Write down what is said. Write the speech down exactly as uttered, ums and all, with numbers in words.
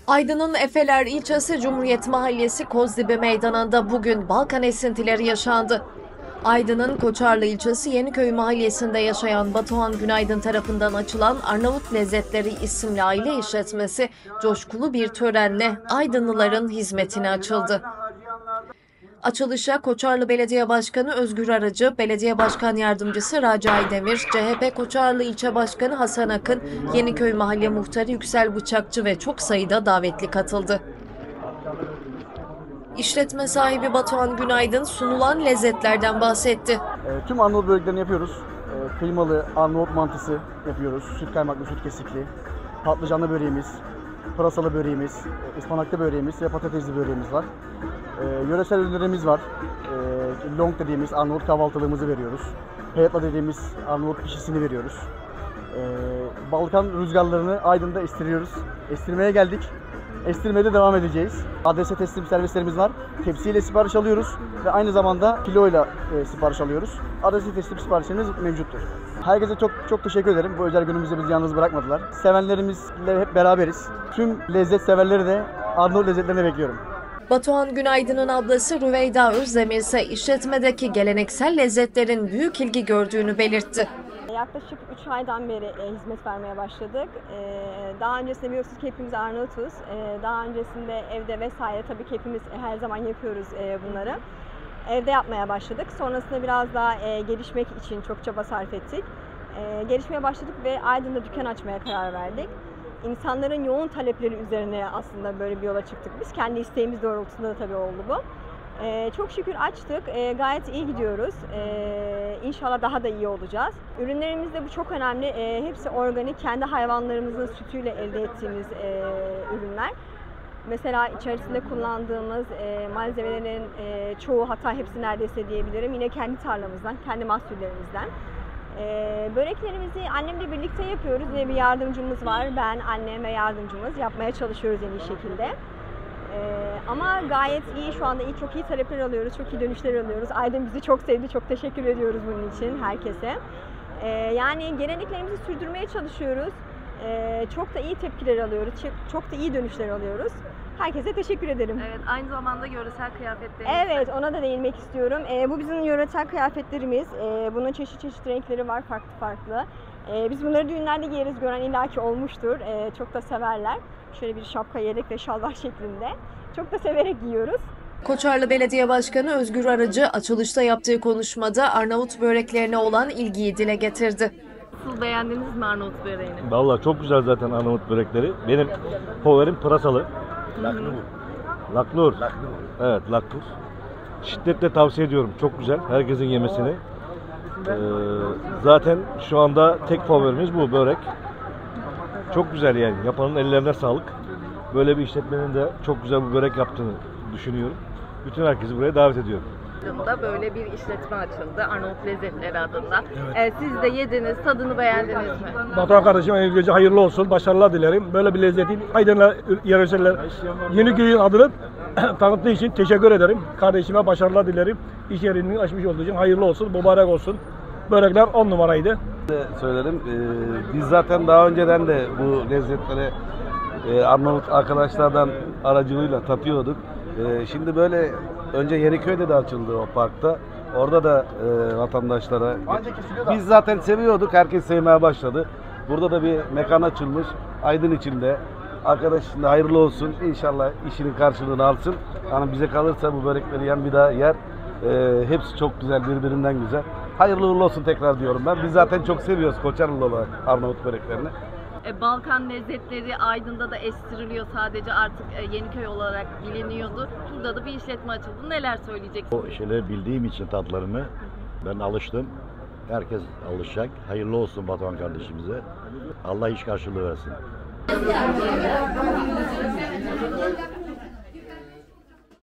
Aydın'ın Efeler ilçesi Cumhuriyet Mahallesi Kozdibi Meydanı'nda bugün Balkan esintileri yaşandı. Aydın'ın Koçarlı ilçesi Yeniköy mahallesinde yaşayan Batuhan Günaydın tarafından açılan Arnavut Lezzetleri isimli aile işletmesi coşkulu bir törenle Aydınlıların hizmetine açıldı. Açılışa Koçarlı Belediye Başkanı Özgür Arıcı, Belediye Başkan Yardımcısı Raci Aydemir, C H P Koçarlı İlçe Başkanı Hasan Akın, Yeniköy Mahalle Muhtarı Yüksel Bıçakçı ve çok sayıda davetli katıldı. İşletme sahibi Batuhan Günaydın sunulan lezzetlerden bahsetti. E, tüm Arnavut böreklerini yapıyoruz. E, kıymalı Arnavut mantısı yapıyoruz. Süt kaymaklı, süt kesikli. Patlıcanlı böreğimiz, pırasalı böreğimiz, e, ıspanaklı böreğimiz ve patatesli böreğimiz var. E, yöresel ürünlerimiz var. E, long dediğimiz Arnavut kahvaltılığımızı veriyoruz. Peyatla dediğimiz Arnavut pişisini veriyoruz. E, Balkan rüzgarlarını Aydın'da estiriyoruz. Estirmeye geldik. Estirmeye de devam edeceğiz. Adrese teslim servislerimiz var. Tepsiyle sipariş alıyoruz ve aynı zamanda kiloyla e, sipariş alıyoruz. Adrese teslim siparişlerimiz mevcuttur. Herkese çok çok teşekkür ederim. Bu özel günümüzde bizi yalnız bırakmadılar. Sevenlerimizle hep beraberiz. Tüm lezzet severleri de Arnavut lezzetlerine bekliyorum. Batuhan Günaydın'ın ablası Rüveyda Özdemir ise işletmedeki geleneksel lezzetlerin büyük ilgi gördüğünü belirtti. Yaklaşık üç aydan beri e, hizmet vermeye başladık. E, daha öncesinde biliyorsunuz ki hepimiz Arnavutuz. E, daha öncesinde evde vesaire tabii ki hepimiz her zaman yapıyoruz e, bunları. Evde yapmaya başladık. Sonrasında biraz daha e, gelişmek için çok çaba sarf ettik. E, gelişmeye başladık ve Aydın'da dükkan açmaya karar verdik. İnsanların yoğun talepleri üzerine aslında böyle bir yola çıktık. Biz kendi isteğimiz doğrultusunda da tabii oldu bu. Ee, çok şükür açtık. Ee, gayet iyi gidiyoruz. Ee, İnşallah daha da iyi olacağız. Ürünlerimizde bu çok önemli. Ee, hepsi organik, kendi hayvanlarımızın sütüyle elde ettiğimiz e, ürünler. Mesela içerisinde kullandığımız e, malzemelerin e, çoğu, hatta hepsi neredeyse diyebilirim, yine kendi tarlamızdan, kendi mahsullerimizden. Ee, böreklerimizi annemle birlikte yapıyoruz ve bir yardımcımız var. Ben, annem ve yardımcımız yapmaya çalışıyoruz en iyi şekilde. Ee, ama gayet iyi, şu anda iyi, çok iyi talepler alıyoruz, çok iyi dönüşler alıyoruz. Aydın bizi çok sevdi, çok teşekkür ediyoruz bunun için herkese. Ee, yani geleneklerimizi sürdürmeye çalışıyoruz. Ee, çok da iyi tepkiler alıyoruz, çok da iyi dönüşler alıyoruz. Herkese teşekkür ederim. Evet, aynı zamanda yöresel kıyafetlerimiz. Evet, ona da değinmek istiyorum. Ee, bu bizim yöresel kıyafetlerimiz. Ee, bunun çeşit çeşit renkleri var, farklı farklı. Ee, biz bunları düğünlerde giyeriz, gören illaki olmuştur. Ee, çok da severler. Şöyle bir şapka, yelek ve şalvar şeklinde. Çok da severek giyiyoruz. Koçarlı Belediye Başkanı Özgür Arıcı açılışta yaptığı konuşmada Arnavut böreklerine olan ilgiyi dile getirdi. Nasıl, beğendiniz mi Arnavut böreğini? Vallahi çok güzel zaten Arnavut börekleri. Benim favorim pırasalı. Laknur. Laknur. Laknur. Evet, laknur. Şiddetle tavsiye ediyorum. Çok güzel. Herkesin yemesini. Ee, zaten şu anda tek favorimiz bu börek. Çok güzel yani. Yapanın ellerine sağlık. Böyle bir işletmenin de çok güzel bir börek yaptığını düşünüyorum. Bütün herkesi buraya davet ediyorum. Aydın'da böyle bir işletme açıldı, Arnavut Lezzetleri adında. Evet. Ee, siz de yediniz, tadını beğendiniz mi? Batuhan kardeşim önce hayırlı olsun, başarılar dilerim. Böyle bir lezzetin Aydın'la yöreseller Yeniköy'ün adını tanıttığı için teşekkür ederim. Kardeşime başarılar dilerim. İş yerinin açmış olduğu için hayırlı olsun, mübarek olsun. Börekler on numaraydı. Söylerim. Ee, biz zaten daha önceden de bu lezzetleri e, Arnavut arkadaşlardan aracılığıyla tatıyorduk. E, şimdi böyle önce Yeniköy'de de açıldı o parkta. Orada da e, vatandaşlara biz zaten seviyorduk. Herkes sevmeye başladı. Burada da bir mekan açılmış. Aydın içinde. Arkadaş şimdi hayırlı olsun. İnşallah işinin karşılığını alsın. Yani bize kalırsa bu börekleri yan bir daha yer. E, hepsi çok güzel, birbirinden güzel. Hayırlı uğurlu olsun tekrar diyorum ben. Biz zaten çok seviyoruz Koçarlı olarak Arnavut böreklerini. Ee, Balkan lezzetleri Aydın'da da estiriliyor, sadece artık e, Yeniköy olarak biliniyordu. Burada da bir işletme açıldı. Neler söyleyeceksiniz? O şeyleri bildiğim için tatlarını ben alıştım. Herkes alışacak. Hayırlı olsun Batuhan kardeşimize. Allah iş karşılığı versin.